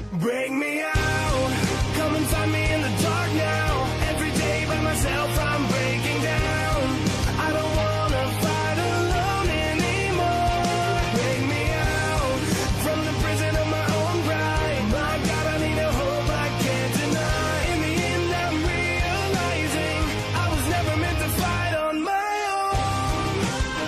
Break me out, come and find me in the dark now. Every day by myself I'm breaking down. I don't wanna fight alone anymore. Break me out from the prison of my own pride. My God, I need a hope I can't deny. In the end I'm realizing I was never meant to fight on my own.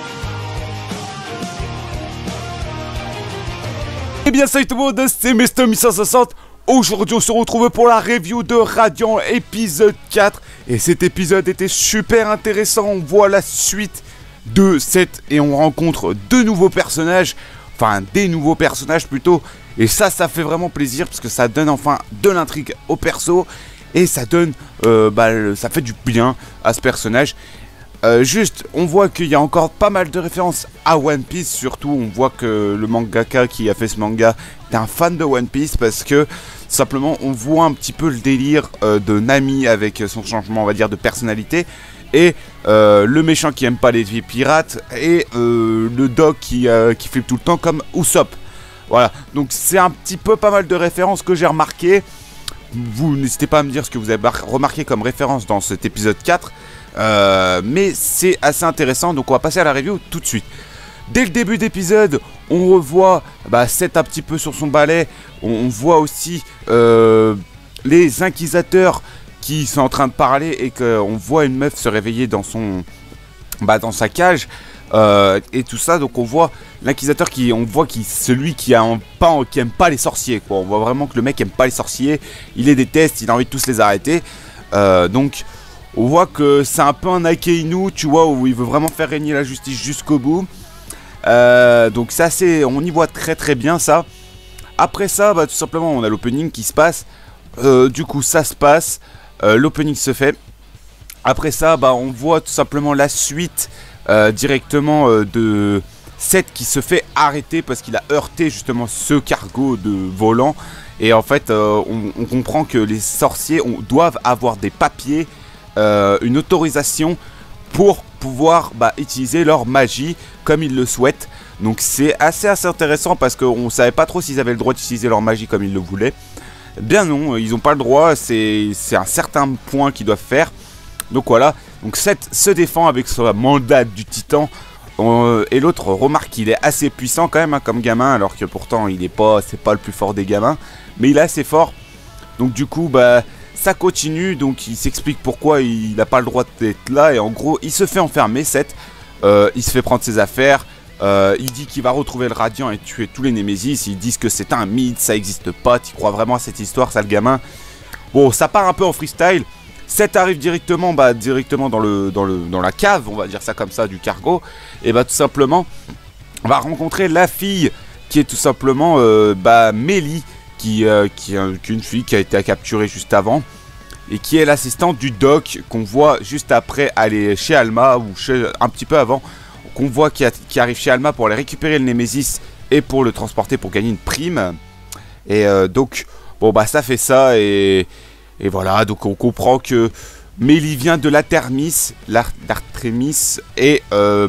Eh bien salut tout le monde, c'est Mr 1160. Aujourd'hui on se retrouve pour la review de Radiant épisode 4. Et cet épisode était super intéressant. On voit la suite de cette et on rencontre de nouveaux personnages. Enfin des nouveaux personnages plutôt. Et ça fait vraiment plaisir parce que ça donne enfin de l'intrigue au perso. Et ça donne, ça fait du bien à ce personnage. Juste, on voit qu'il y a encore pas mal de références à One Piece. Surtout, on voit que le mangaka qui a fait ce manga est un fan de One Piece. Parce que, simplement, on voit un petit peu le délire de Nami avec son changement, on va dire, de personnalité. Et le méchant qui aime pas les vies pirates. Et le Doc qui flippe tout le temps comme Usopp. Voilà, donc c'est un petit peu pas mal de références que j'ai remarquées. Vous n'hésitez pas à me dire ce que vous avez remarqué comme référence dans cet épisode 4. Mais c'est assez intéressant, donc on va passer à la review tout de suite. Dès le début d'épisode, on revoit Seth un petit peu sur son balai. On voit aussi les inquisiteurs qui sont en train de parler et qu'on voit une meuf se réveiller dans son dans sa cage et tout ça. Donc on voit l'inquisiteur celui qui aime pas les sorciers quoi. On voit vraiment que le mec aime pas les sorciers, il les déteste, il a envie de tous les arrêter. Donc on voit que c'est un peu un Akainu, tu vois, où il veut vraiment faire régner la justice jusqu'au bout. Donc c'est assez, on y voit très bien ça. Après ça, tout simplement, on a l'opening qui se passe. Du coup, ça se passe. L'opening se fait. Après ça, on voit tout simplement la suite directement de Seth qui se fait arrêter parce qu'il a heurté justement ce cargo de volant. Et en fait, on comprend que les sorciers doivent avoir des papiers. Une autorisation pour pouvoir utiliser leur magie comme ils le souhaitent. Donc c'est assez intéressant parce qu'on savait pas trop s'ils avaient le droit d'utiliser leur magie comme ils le voulaient. Bien non, ils n'ont pas le droit, c'est un certain point qu'ils doivent faire. Donc voilà, donc Seth se défend avec son mandat du titan. Et l'autre remarque qu'il est assez puissant quand même comme gamin, alors que pourtant c'est pas le plus fort des gamins, mais il est assez fort. Donc du coup ça continue, donc il s'explique pourquoi il n'a pas le droit d'être là. Et en gros, il se fait enfermer, Seth. Il se fait prendre ses affaires. Il dit qu'il va retrouver le Radiant et tuer tous les Némésis. Ils disent que c'est un mythe, ça n'existe pas. Tu crois vraiment à cette histoire, ça le gamin? Bon, ça part un peu en freestyle. Seth arrive directement, dans la cave, on va dire ça comme ça, du cargo. Et tout simplement, on va rencontrer la fille qui est tout simplement Mélie. Qui est une fille qui a été capturée juste avant et qui est l'assistante du Doc qu'on voit juste après aller chez Alma ou un petit peu avant, qu'on voit qui arrive chez Alma pour aller récupérer le Némésis et pour le transporter pour gagner une prime. Et donc ça fait ça et voilà, donc on comprend que Mélie vient de l'Artémis et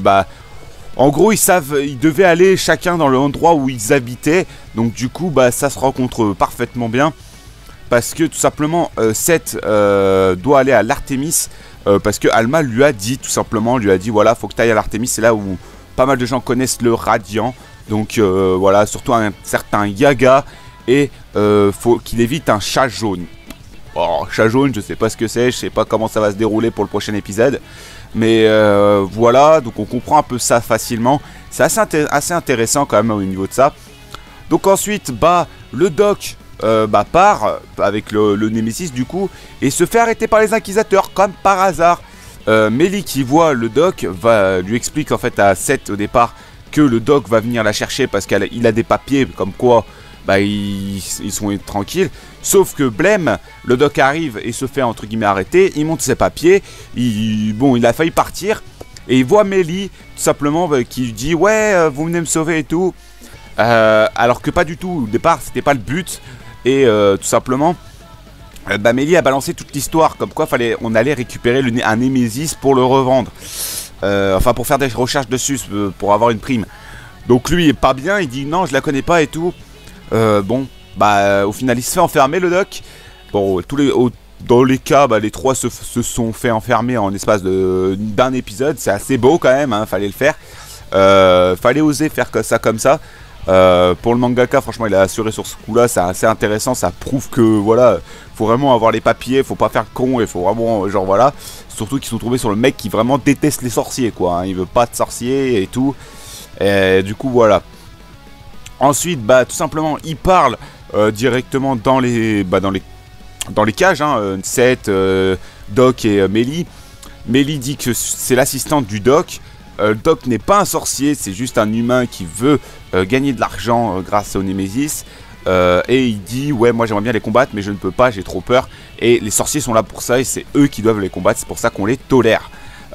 en gros, ils devaient aller chacun dans l'endroit où ils habitaient. Donc du coup, ça se rencontre parfaitement bien. Parce que tout simplement, Seth doit aller à l'Artémis. Parce que Alma lui a dit, tout simplement, voilà, faut que tu ailles à l'Artémis. C'est là où pas mal de gens connaissent le Radiant. Donc voilà, surtout un certain Yaga. Et faut qu'il évite un chat jaune. Oh, chat jaune, je sais pas ce que c'est. Je sais pas comment ça va se dérouler pour le prochain épisode. Mais voilà, donc on comprend un peu ça facilement. C'est assez intéressant quand même au niveau de ça. Donc ensuite, le Doc part avec le Némésis du coup. Et se fait arrêter par les inquisiteurs comme par hasard. Mélie qui voit le Doc lui explique en fait à Seth au départ que le Doc va venir la chercher parce qu'il a des papiers comme quoi ils sont tranquilles. Sauf que Blême, le Doc arrive et se fait entre guillemets arrêter. Il monte ses papiers. Il a failli partir. Et il voit Mélie tout simplement qui lui dit ouais vous venez me sauver et tout. Alors que pas du tout. Au départ c'était pas le but. Et tout simplement Mélie a balancé toute l'histoire comme quoi on allait récupérer un Némésis pour le revendre. Enfin pour faire des recherches dessus pour avoir une prime. Donc lui il est pas bien, il dit non je la connais pas et tout. bah au final il se fait enfermer le doc. Bon, dans les cas, bah, les 3 se sont fait enfermer en espace d'un épisode. C'est assez beau quand même, hein, fallait le faire. Fallait oser faire ça comme ça. Pour le mangaka, franchement, il a assuré sur ce coup-là. C'est assez intéressant. Ça prouve que voilà, faut vraiment avoir les papiers, faut pas faire con et faut vraiment, genre voilà. Surtout qu'ils sont tombés sur le mec qui vraiment déteste les sorciers, quoi. Hein. Il veut pas de sorciers et tout. Et du coup, voilà. Ensuite, bah, tout simplement, il parle directement dans les cages, hein, Seth, Doc et Mélie. Mélie dit que c'est l'assistante du Doc. Doc n'est pas un sorcier, c'est juste un humain qui veut gagner de l'argent grâce au Némésis. Et il dit, ouais, moi j'aimerais bien les combattre, mais je ne peux pas, j'ai trop peur. Et les sorciers sont là pour ça, et c'est eux qui doivent les combattre, c'est pour ça qu'on les tolère.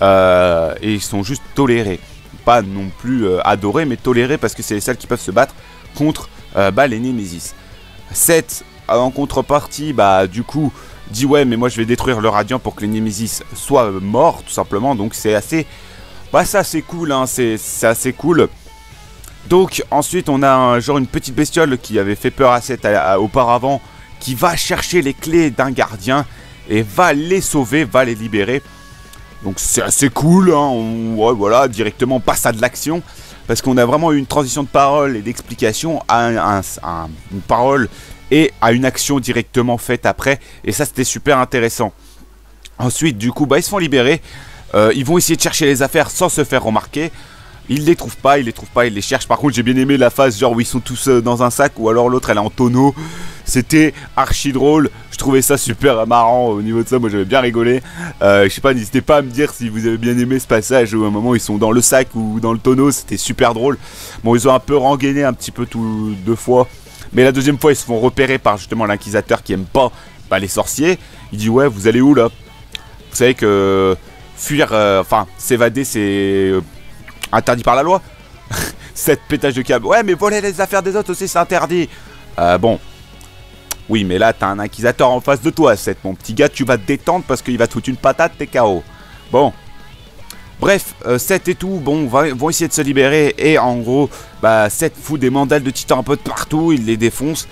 Et ils sont juste tolérés. Pas non plus adorés, mais tolérés parce que c'est les seuls qui peuvent se battre contre les Némésis. Seth, en contrepartie, bah du coup, dit ouais, mais moi je vais détruire le Radiant pour que les Némésis soient morts, tout simplement. Donc c'est assez... Bah ça c'est cool, hein, c'est assez cool. Donc ensuite on a genre une petite bestiole qui avait fait peur à Seth auparavant, qui va chercher les clés d'un gardien et va les sauver, va les libérer. Donc c'est assez cool, hein, ouais, voilà, directement on passe à de l'action. Parce qu'on a vraiment eu une transition de parole et d'explication à une parole et à une action directement faite après. Et ça c'était super intéressant. Ensuite du coup bah ils se font libérer. Ils vont essayer de chercher les affaires sans se faire remarquer. Ils les trouvent pas, ils les cherchent. Par contre j'ai bien aimé la phase genre où ils sont tous dans un sac, ou alors l'autre elle est en tonneau. C'était archi drôle, je trouvais ça super marrant au niveau de ça, moi j'avais bien rigolé. Je sais pas, n'hésitez pas à me dire si vous avez bien aimé ce passage où à un moment ils sont dans le sac ou dans le tonneau, c'était super drôle. Bon, ils ont un peu rengainé un petit peu deux fois, mais la deuxième fois ils se font repérer par justement l'inquisiteur qui aime pas les sorciers. Il dit ouais, vous allez où là? Vous savez que fuir, s'évader c'est interdit par la loi. Cette pétage de câble. Ouais, mais voler les affaires des autres aussi c'est interdit. Bon. Oui, mais là t'as un inquisiteur en face de toi, Seth. Mon petit gars, tu vas te détendre parce qu'il va te foutre une patate, t'es KO. Bon. Bref, Seth et tout, bon, vont essayer de se libérer. Et en gros, bah Seth fout des mandales de titan un peu de partout, il les défonce.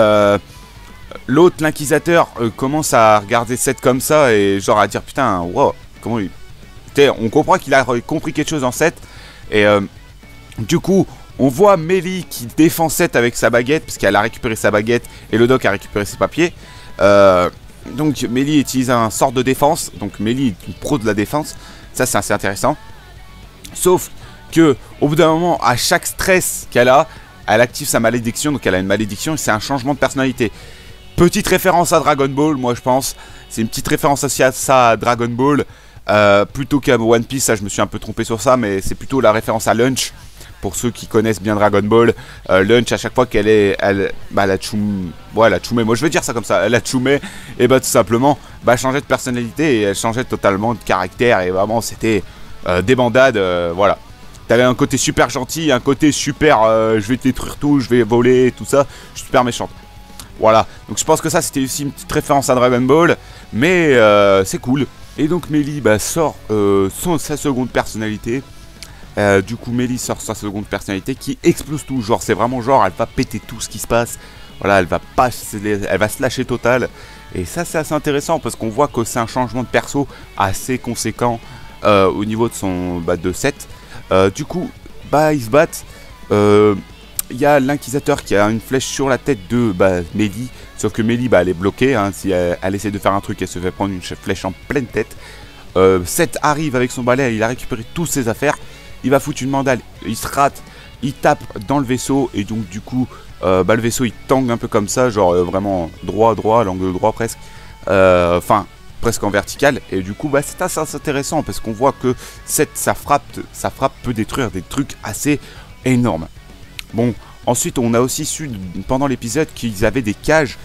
L'autre, l'inquisiteur, commence à regarder Seth comme ça et genre à dire putain, wow, comment il... On comprend qu'il a compris quelque chose en Seth. Et du coup, on voit Mélie qui défend Seth avec sa baguette, parce qu'elle a récupéré sa baguette et le doc a récupéré ses papiers. Donc Mélie utilise un sort de défense. Donc Mélie est une pro de la défense. Ça c'est assez intéressant. Sauf que au bout d'un moment, à chaque stress qu'elle a, elle active sa malédiction. Donc elle a une malédiction et c'est un changement de personnalité. Petite référence à Dragon Ball, moi je pense. C'est une petite référence aussi à ça, à Dragon Ball. Plutôt qu'à One Piece, ça je me suis un peu trompé sur ça, mais c'est plutôt la référence à Lunch. Pour ceux qui connaissent bien Dragon Ball, Lunch, à chaque fois qu'elle est... la Tchoumé, moi je vais dire ça comme ça, la Tchoumé, et bah tout simplement, elle changeait de personnalité et elle changeait totalement de caractère, et vraiment c'était des bandades, voilà. T'avais un côté super gentil, un côté super, je vais détruire tout, je vais voler, tout ça, je suis super méchante. Voilà, donc je pense que ça c'était aussi une petite référence à Dragon Ball, mais c'est cool. Et donc Mélie sort sa seconde personnalité. Du coup Mélie sort sa seconde personnalité qui explose tout. Genre c'est vraiment genre elle va péter tout ce qui se passe. Voilà, elle va se lâcher total. Et ça c'est assez intéressant parce qu'on voit que c'est un changement de perso assez conséquent au niveau de de Seth. Du coup ils se battent. Il y a l'inquisiteur qui a une flèche sur la tête de Mélie. Sauf que Mélie elle est bloquée, hein. Si elle essaie de faire un truc, elle se fait prendre une flèche en pleine tête. Seth arrive avec son balai, il a récupéré toutes ses affaires. Il va foutre une mandale, il se rate, il tape dans le vaisseau. Et donc du coup le vaisseau il tangue un peu comme ça. Genre vraiment droit, l'angle droit presque. Enfin presque en vertical. Et du coup c'est assez intéressant parce qu'on voit que Seth, sa frappe peut détruire des trucs assez énormes. Bon, ensuite on a aussi su pendant l'épisode qu'ils avaient des cages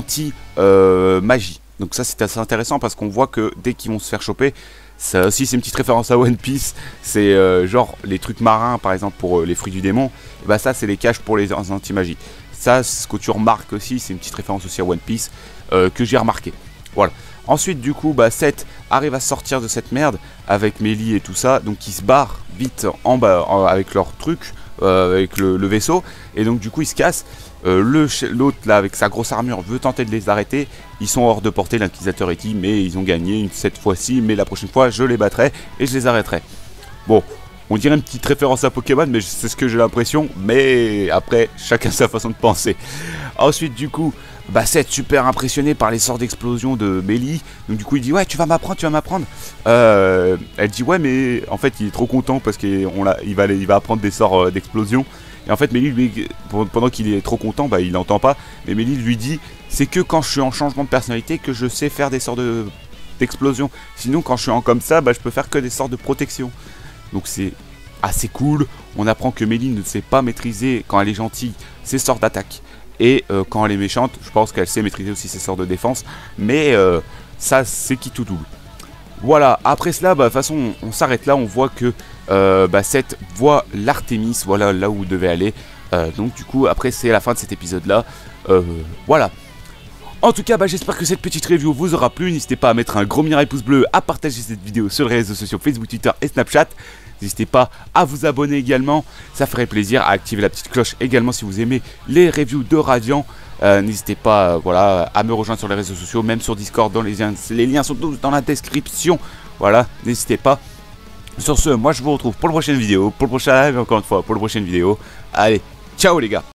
anti-magie. Donc ça c'est assez intéressant parce qu'on voit que dès qu'ils vont se faire choper, ça aussi c'est une petite référence à One Piece. C'est genre les trucs marins par exemple pour les fruits du démon. Et ça c'est les cages pour les anti-magie. Ça ce que tu remarques aussi, c'est une petite référence aussi à One Piece que j'ai remarqué. Voilà. Ensuite du coup Seth arrive à sortir de cette merde avec Mélie et tout ça. Donc ils se barrent vite en bas avec leur truc. avec le vaisseau. Et donc du coup ils se cassent. L'autre là avec sa grosse armure veut tenter de les arrêter. Ils sont hors de portée, l'inquisiteur est dit, mais ils ont gagné cette fois-ci. Mais la prochaine fois je les battrai et je les arrêterai. Bon, on dirait une petite référence à Pokémon, mais c'est ce que j'ai l'impression. Mais après, chacun sa façon de penser. Ensuite du coup, bah Seth super impressionné par les sorts d'explosion de Mélie. Donc du coup il dit ouais tu vas m'apprendre. Elle dit ouais mais en fait il est trop content parce qu'il va apprendre des sorts d'explosion. Et en fait Mélie lui, pendant qu'il est trop content, bah il n'entend pas. Mais Mélie lui dit c'est que quand je suis en changement de personnalité que je sais faire des sorts d'explosion. Sinon quand je suis en comme ça, bah je peux faire que des sorts de protection. Donc c'est assez cool. On apprend que Mélie ne sait pas maîtriser quand elle est gentille ses sorts d'attaque. Et quand elle est méchante, je pense qu'elle sait maîtriser aussi ses sorts de défense. Mais ça, c'est qui tout double. Voilà, après cela, bah, de toute façon, on s'arrête là. On voit que Seth voit l'Artémis, voilà là où il devait aller. Donc du coup, après, c'est la fin de cet épisode-là. Voilà. En tout cas, bah, j'espère que cette petite review vous aura plu. N'hésitez pas à mettre un gros mirai pouce bleu, à partager cette vidéo sur les réseaux sociaux Facebook, Twitter et Snapchat. N'hésitez pas à vous abonner également, ça ferait plaisir, à activer la petite cloche également si vous aimez les reviews de Radiant. N'hésitez pas voilà, à me rejoindre sur les réseaux sociaux, même sur Discord, les liens sont tous dans la description. Voilà, n'hésitez pas. Sur ce, moi je vous retrouve pour la prochaine vidéo, pour le prochain live, encore une fois pour la prochaine vidéo. Allez, ciao les gars!